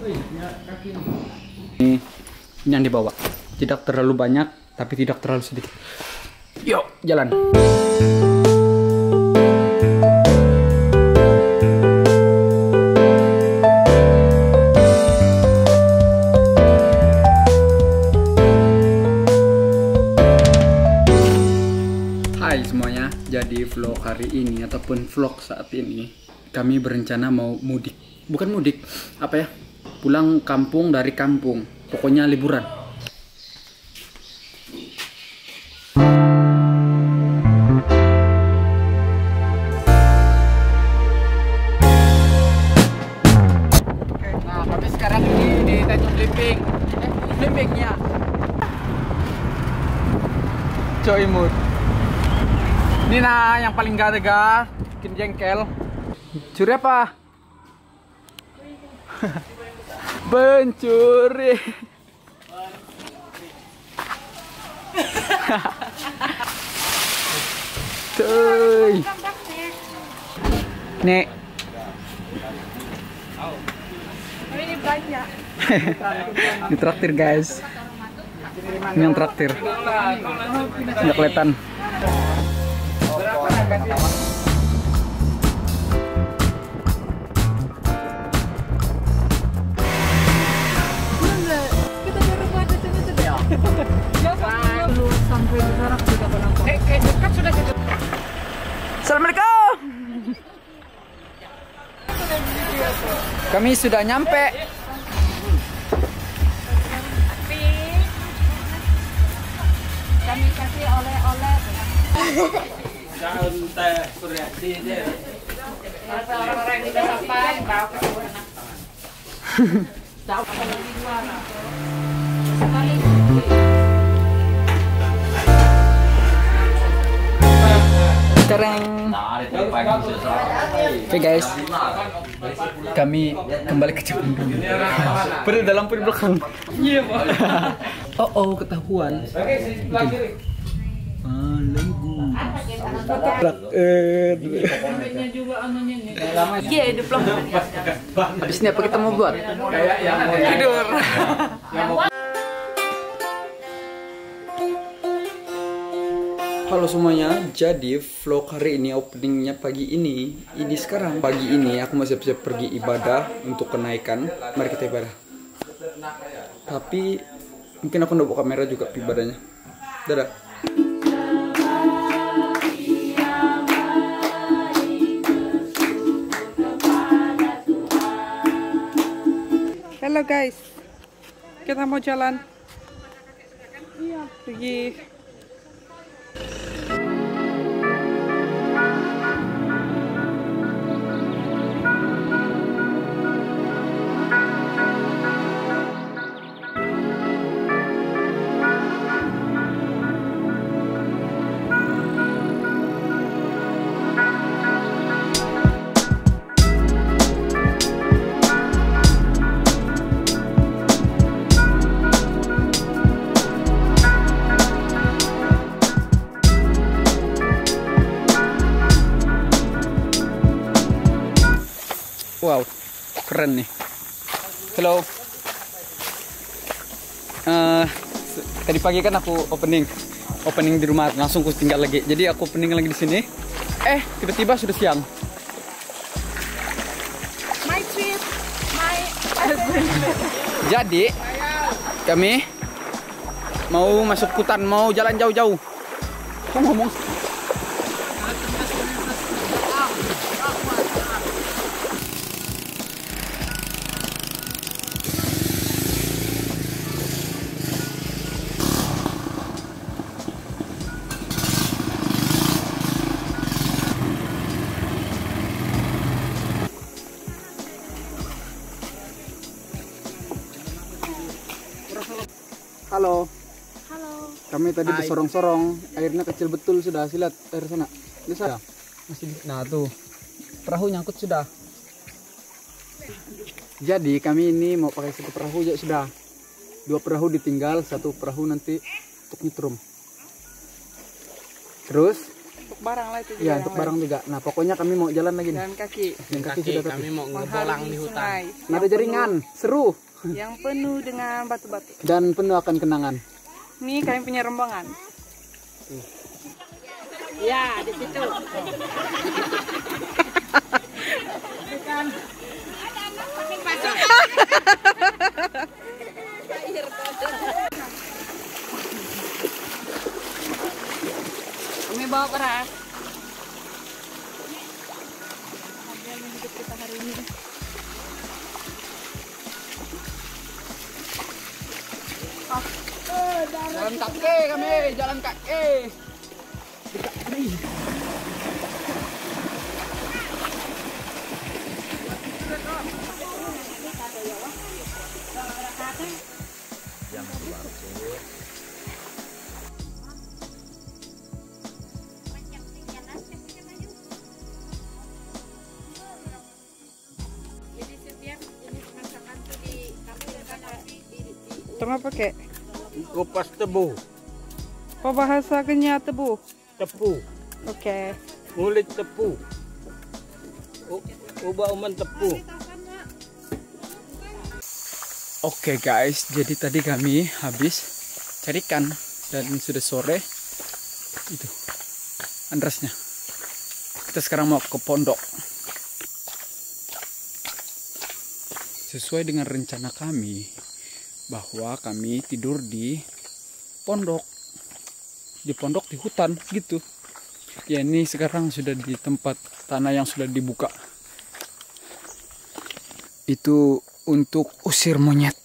Ini yang dibawa. Tidak terlalu banyak, tapi tidak terlalu sedikit. Yuk, jalan. Hai semuanya, jadi vlog hari ini ataupun vlog saat ini kami berencana mau mudik. Bukan mudik, apa ya? Pulang kampung dari kampung. Pokoknya liburan. Nah, kami sekarang ini di Tanjung Blimbing. Blimbingnya. Coy mood. Ini nah yang paling gada-gada, bikin jengkel. Curi apa? Pencuri. Cuy. Nek. Ini banyak. Ini traktir guys. Ini yang traktir. Nggak kelihatan. Kita baru pada itu deh. Ya, dulu sampai di sana sudah penonton. Dekat sudah gitu. Assalamualaikum. Kami sudah nyampe. Kami kasih oleh-oleh. Daun teh kuriati deh. Orang-orang yang sudah sampai bawa ke sana. Jauh apa lagi luar? Sekali. Tereng. Oke guys, kami kembali ke Jepang. Padahal dalam pun belakang. Iya pak. Oh ketahuan. Iya, hidup lama. Habis ini apa kita mau buat? Tidur. Halo semuanya, jadi vlog hari ini openingnya pagi ini sekarang pagi ini aku masih siap-siap pergi ibadah untuk kenaikan. Mari kita ibadah. Tapi mungkin aku udah bawa kamera juga ibadahnya. Dadah. Halo guys, kita mau jalan. Iya, pergi. Wow, keren nih. Halo. Tadi pagi kan aku opening di rumah, langsung aku tinggal lagi. Jadi aku opening lagi di sini. Tiba-tiba sudah siang. My trip, my husband. Jadi kami mau masuk hutan, mau jalan jauh-jauh. Aku ngomong. Halo. Halo. Kami tadi disorong-sorong, airnya kecil betul sudah. Lihat air sana. Di sana. Masih nah tuh. Perahu nyangkut sudah. Jadi kami ini mau pakai satu perahu ya sudah. 2 perahu ditinggal, 1 perahu nanti untuk nyetrum. Terus Untuk barang lah itu juga. Iya, untuk barang juga. Nah, pokoknya kami mau jalan lagi nih. Jalan kaki. Jalan kaki sudah tapi. Kami mau ngebolang di hutan. Sungai. Ada jaringan, seru. Yang penuh dengan batu-batu. Dan penuh akan kenangan. Ini kami punya rombongan. Ya, di situ. Kami bawa beras. Kita hari ini. Jalan kaki kami, jalan kaki. Jadi setiap jenis masakan tuh di kampung Tengah pakai. Kupas tebu, Apa bahasa Kenya tebu? tepu, Oke. ngulit tepu, ubah uman tepu. Oke guys, jadi tadi kami habis cari ikan dan sudah sore. Itu andrasnya. Kita sekarang mau ke pondok. Sesuai dengan rencana kami bahwa kami tidur di pondok. Di pondok di hutan gitu. Ya ini sekarang sudah di tempat tanah yang sudah dibuka. Itu untuk usir monyet.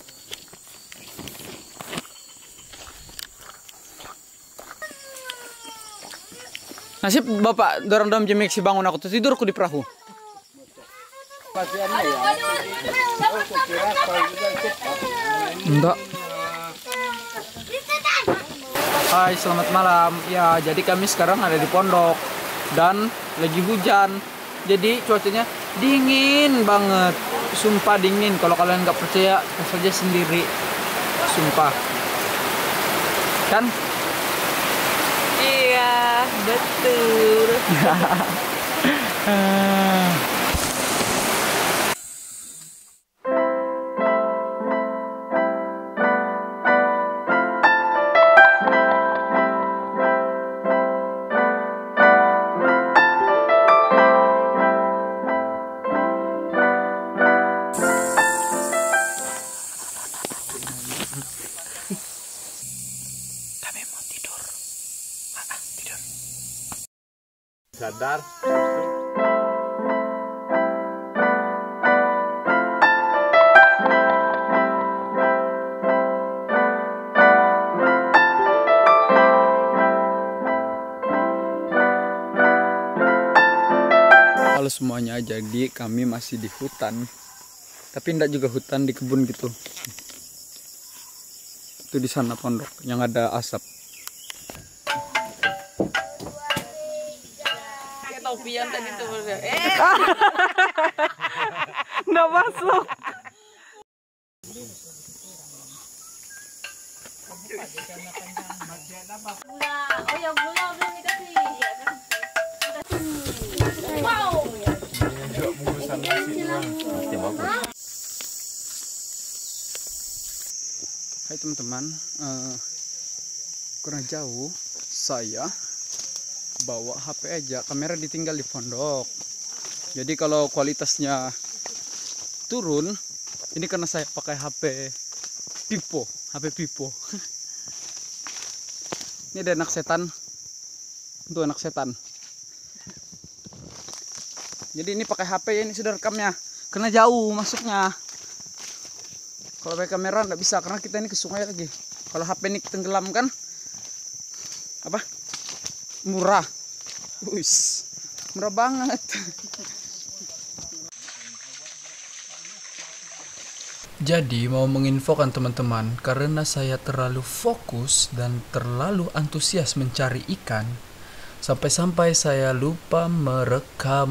Nasib bapak dorong-dorong jemik si bangun aku tuh tidur aku di perahu. Enggak. Hai, selamat malam. Ya, jadi kami sekarang ada di pondok dan lagi hujan. Jadi cuacanya dingin banget. Sumpah dingin. Kalau kalian nggak percaya, tes saja sendiri. Sumpah. Kan? Iya, betul. Kami mau tidur. Tidur. Sadar. Halo semuanya, jadi kami masih di hutan. Tapi enggak juga hutan, di kebun gitu. Itu di sana pondok yang ada asap. Kayak topian tadi tuh. Nggak masuk. gula. Oh ya gula belum dikasih. Ya kan? Wow. Hai teman-teman, kurang jauh saya bawa HP aja, kamera ditinggal di pondok. Jadi kalau kualitasnya turun, ini karena saya pakai HP Pipo. Ini ada anak setan, itu anak setan. Jadi ini pakai HP ya, ini sudah rekamnya, karena jauh masuknya. Kalau pakai kamera nggak bisa karena kita ini ke sungai lagi. Kalau HP ini tenggelam kan, apa? Murah, murah banget. Jadi mau menginfokan teman-teman, karena saya terlalu fokus dan terlalu antusias mencari ikan, sampai-sampai saya lupa merekam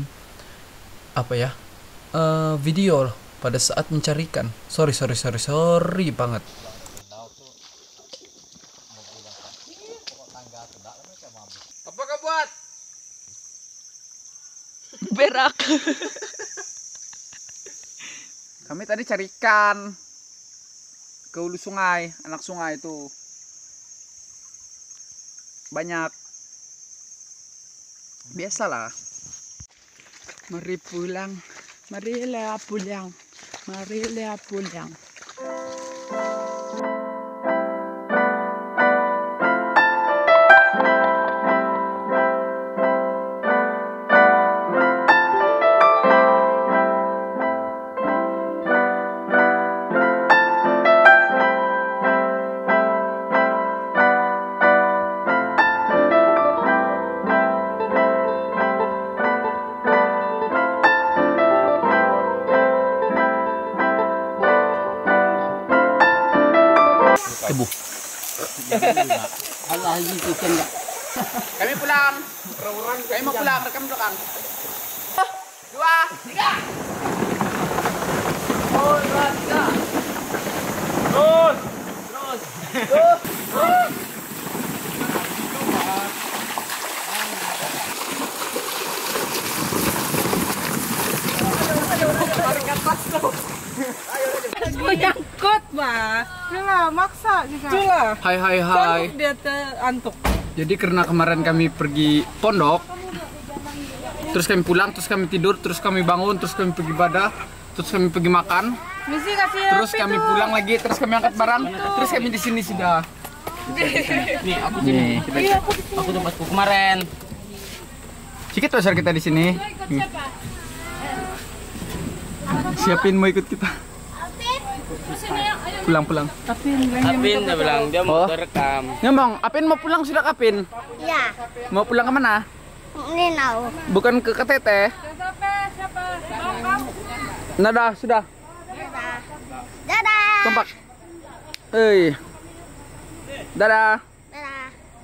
video pada saat mencari ikan. Sorry banget. Apa kabar? Kami tadi cari ikan ke hulu sungai, anak sungai itu banyak. Biasalah. Mari pulang, marilah pulang, marilah pulang. Tebu. Allah itu enggak. Kami pulang. Kami mau pulang, rekam belakang. 2, 3. Oh, 2, 3. Terus. Nyangkut, Bah. Udah maksa juga. Cula. Hai. Dia antuk. Jadi karena kemarin kami pergi pondok, terus kami pulang, terus kami tidur, terus kami bangun, terus kami pergi ibadah, terus kami pergi makan, Misi kasih terus kami pulang lagi, terus kami angkat barang, terus kami di sini sudah. Nih, aku sini. Aku tempatku kemarin. Sedikit besar kita di sini. Siapin mau ikut kita. Pulang. Apin dia bilang dia mau direkam. Ngomong, Apin mau pulang sudah Apin? Ya, Mau pulang kemana? ini tahu. Bukan ke KTT? Nada, sudah. Dadah. Kompak. Hei. Dadah. Dadah.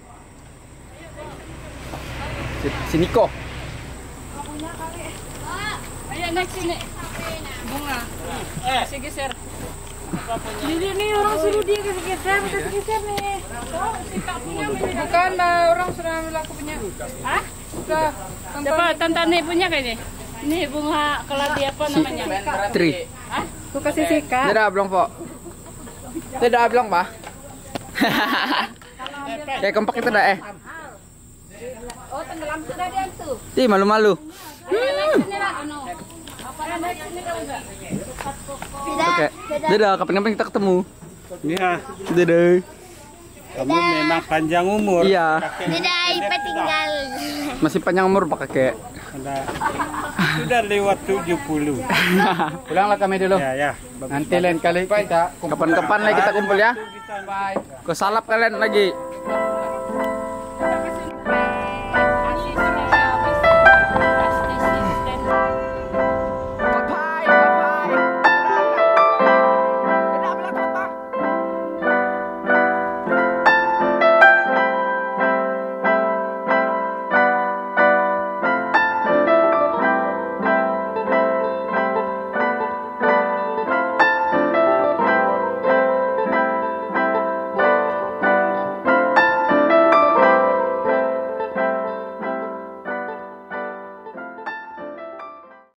Sini kok. Ayo naik sini. Bunga. Kasih geser. Jadi nih orang suruh dia kasih geser nih. Bukan, orang sudah ambil aku punya. Hah? Sudah. Coba Tante punya kayaknya. Ini bunga keladi apa namanya? Tri. Hah? Aku kasih sikat. Dadah belum, Pak. Dadah belum, Pak. Kayak kompak kita dah Oh, tenggelam sudah dia tuh. Ih, malu-malu. Sini lah, anu. Apa namanya sini tahu enggak? Oke. Dadah, kapan-kapan kita ketemu. Iya, Dadah. kamu memang panjang umur. Iya, Dadah, Ipa tinggal. masih panjang umur Pak Kakek. Sudah lewat 70. Pulanglah kami dulu. Ya. Nanti lain kali kita kapan-kapan lagi kita kumpul ya. Ke salap kalian lagi.